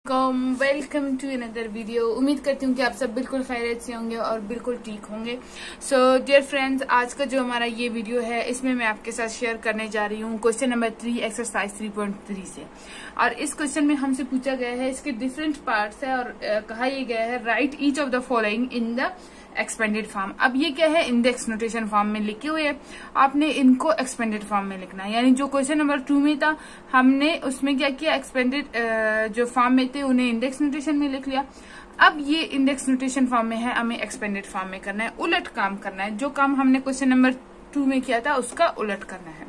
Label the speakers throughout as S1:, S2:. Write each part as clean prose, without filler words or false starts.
S1: Welcome to another video. उम्मीद करती हूँ कि आप सब बिल्कुल खैरियत से होंगे और बिल्कुल ठीक होंगे। सो डियर फ्रेंड्स, आज का जो हमारा ये वीडियो है इसमें मैं आपके साथ शेयर करने जा रही हूँ क्वेश्चन नंबर 3 एक्सरसाइज 3.3 से। और इस क्वेश्चन में हमसे पूछा गया है, इसके डिफरेंट पार्ट्स है और कहा यह गया है write each of the following in the expanded form. अब ये क्या है, इंडेक्स नोटेशन फॉर्म में लिखे हुए हैं, आपने इनको एक्सपेंडेड फॉर्म में लिखना है। यानी जो क्वेश्चन नंबर 2 में था हमने उसमें क्या किया, एक्सपेंडेड जो फॉर्म में थे उन्हें इंडेक्स नोटेशन में लिख लिया। अब ये इंडेक्स नोटेशन फॉर्म में है, हमें एक्सपेंडेड फॉर्म में करना है, उलट काम करना है। जो काम हमने क्वेश्चन नंबर 2 में किया था उसका उलट करना है।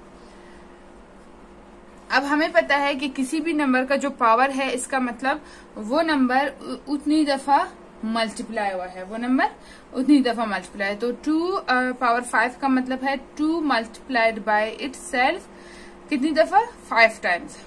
S1: अब हमें पता है कि किसी भी नंबर का जो पावर है इसका मतलब वो नंबर उतनी दफा मल्टीप्लाई हुआ है, वो नंबर उतनी दफा मल्टीप्लाई है। तो 2 पावर 5 का मतलब है 2 मल्टीप्लाइड बाय इटसेल्फ कितनी दफा, 5 टाइम्स।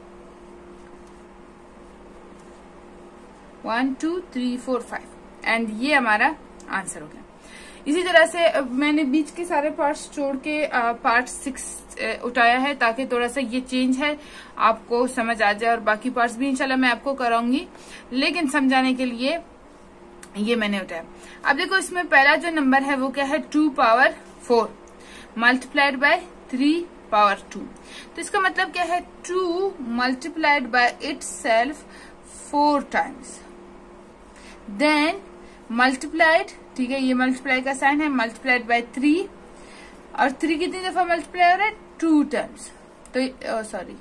S1: 1 2 3 4 5 एंड ये हमारा आंसर हो गया। इसी तरह से मैंने बीच के सारे पार्ट्स छोड़ के पार्ट 6 उठाया है ताकि थोड़ा सा ये चेंज है आपको समझ आ जाए, और बाकी पार्ट्स भी इंशाल्लाह मैं आपको कराऊंगी, लेकिन समझाने के लिए ये मैंने उठाया। अब देखो, इसमें पहला जो नंबर है वो क्या है, 2 पावर 4 मल्टीप्लाइड बाय 3 पावर 2। तो इसका मतलब क्या है, 2 multiplied by itself 4 times, then multiplied, ठीक है, ये मल्टीप्लाई का साइन है, मल्टीप्लाइड बाय 3, और 3 कितनी दफा मल्टीप्लाई हो रहा है, 2 टाइम्स। तो सॉरी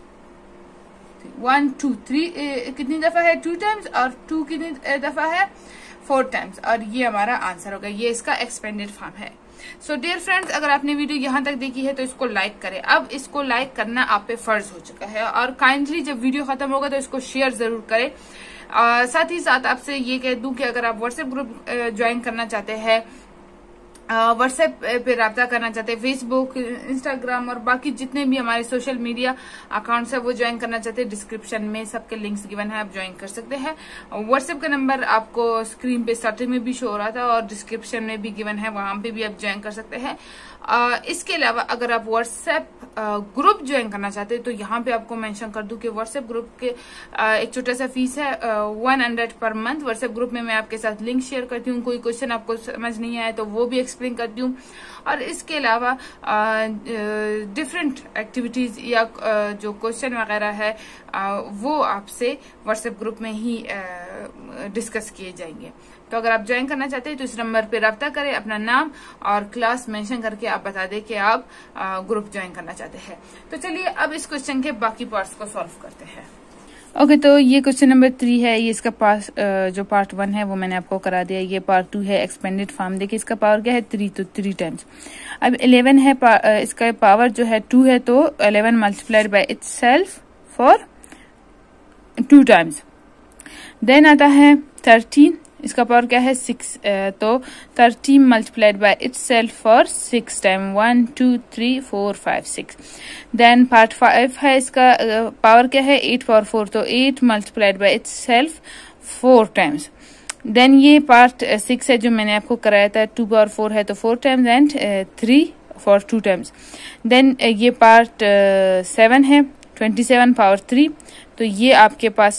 S1: 1 2 3 कितनी दफा है, 2 टाइम्स, और 2 कितनी दफा है, 4 टाइम्स, और ये हमारा आंसर होगा। ये इसका एक्सपेंडेड फॉर्म है। सो डियर फ्रेंड्स, अगर आपने वीडियो यहाँ तक देखी है तो इसको लाइक करें। अब इसको लाइक करना आप पे फर्ज हो चुका है, और काइंडली जब वीडियो खत्म होगा तो इसको शेयर जरूर करें। साथ ही साथ आपसे ये कह दूं कि अगर आप व्हाट्सएप ग्रुप ज्वाइन करना चाहते हैं, व्हाट्सएप पे राब्ता करना चाहते हैं, फेसबुक, इंस्टाग्राम और बाकी जितने भी हमारे सोशल मीडिया अकाउंट्स है वो ज्वाइन करना चाहते हैं, डिस्क्रिप्शन में सबके लिंक्स गिवन है, आप ज्वाइन कर सकते हैं। व्हाट्सएप का नंबर आपको स्क्रीन पे स्टार्टिंग में भी शो हो रहा था और डिस्क्रिप्शन में भी गिवन है, वहां पे भी आप ज्वाइन कर सकते हैं। इसके अलावा अगर आप व्हाट्सएप ग्रुप ज्वाइन करना चाहते हैं तो यहाँ पे आपको मेंशन कर दूं कि व्हाट्सएप ग्रुप के एक छोटा सा फीस है 100 पर मंथ। व्हाट्सएप ग्रुप में मैं आपके साथ लिंक शेयर करती हूँ, कोई क्वेश्चन आपको समझ नहीं आया तो वो भी एक्सप्लेन करती हूँ, और इसके अलावा डिफरेंट एक्टिविटीज या जो क्वेश्चन वगैरह है वो आपसे व्हाट्सएप ग्रुप में ही डिस्कस किए जाएंगे। तो अगर आप ज्वाइन करना चाहते हैं तो इस नंबर पे राब्ता करें, अपना नाम और क्लास मेंशन करके आप बता दें कि आप ग्रुप ज्वाइन करना चाहते हैं। तो चलिए अब इस क्वेश्चन के बाकी पार्ट्स को सॉल्व करते हैं। ओके, तो ये क्वेश्चन नंबर 3 है, ये इसका जो पार्ट 1 है वो मैंने आपको करा दिया। ये पार्ट 2 है एक्सपेंडेड फॉर्म। देखिए इसका पावर क्या है, 3, तो 3 टाइम्स। अब 11 है, इसका पावर जो है 2 है, तो 11 multiplied by itself for 2 times. Then आता है 13, इसका पावर क्या है, 6, तो 13 multiplied by itself for 6 time, 1 2 3 4 5 6। Then part 5 है, इसका पावर क्या है, 8 पावर 4, तो 8 multiplied by itself 4 times. Then ये पार्ट 6 है जो मैंने आपको कराया था, 2 पावर 4 है तो 4 times, and 3 for 2 times. Then ये पार्ट 7 है, 27 पावर 3, तो ये आपके पास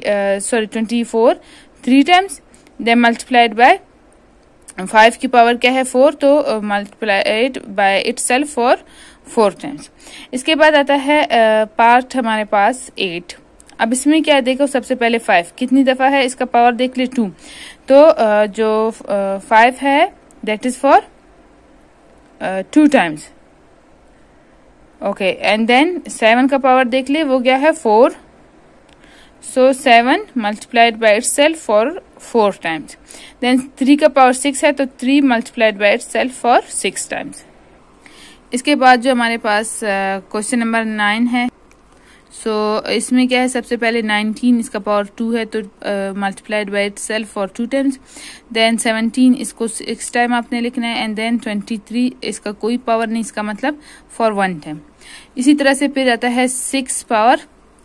S1: 24 3 टाइम्स। देन मल्टीप्लाइड बाय 5 की पावर क्या है, 4, तो multiplied by itself for 4 times. इसके बाद आता है पार्ट हमारे पास 8। अब इसमें क्या देखो, सबसे पहले 5 कितनी दफा है, इसका पावर देख ले 2, तो जो 5 है that is for 2 times. Okay, and then 7 का पावर देख ले, वो क्या है, 4, so 7 multiplied by itself for 4 times. Then 3 का पावर 6 है, तो 3 multiplied by itself for 6 times. इसके बाद जो हमारे पास क्वेश्चन नंबर 9 है, इसमें क्या है, सबसे पहले 19, इसका पावर 2 है, तो multiplied by itself for 2 times. Then 17, इसको 6 टाइम आपने लिखना है, एंड देन 23, इसका कोई पावर नहीं, इसका मतलब फॉर 1 टाइम। इसी तरह से फिर आता है 6 पावर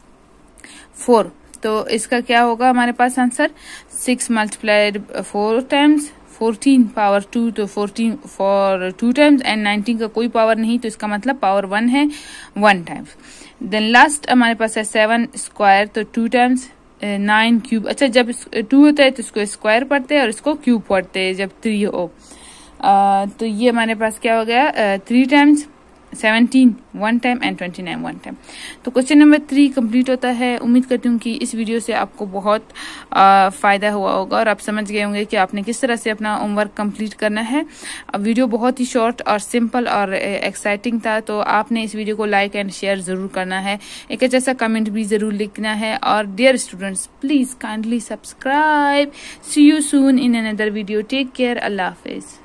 S1: 4, तो इसका क्या होगा हमारे पास आंसर, 6 मल्टीप्लाइड 4 टाइम्स, 14 पावर 2, तो 14 फॉर 2 टाइम्स, एंड 19 का कोई पावर नहीं, तो इसका मतलब पावर 1 है, 1 टाइम्स। देन लास्ट हमारे पास है 7 स्क्वायर, तो 2 टाइम्स, 9 क्यूब। अच्छा, जब 2 होता है तो इसको स्क्वायर पढ़ते हैं और इसको क्यूब पढ़ते हैं जब 3 हो। तो ये हमारे पास क्या हो गया, 3 टाइम्स 17 1 टाइम एंड 29 1 टाइम। तो क्वेश्चन नंबर 3 कंप्लीट होता है। उम्मीद करती हूँ कि इस वीडियो से आपको बहुत फायदा हुआ होगा और आप समझ गए होंगे कि आपने किस तरह से अपना होमवर्क कंप्लीट करना है। वीडियो बहुत ही शॉर्ट और सिंपल और एक्साइटिंग था, तो आपने इस वीडियो को लाइक एंड शेयर जरूर करना है, एक अच्छा सा कमेंट भी जरूर लिखना है। और dear students, please kindly subscribe. See you soon in another video. Take care. अल्लाह हाफिज।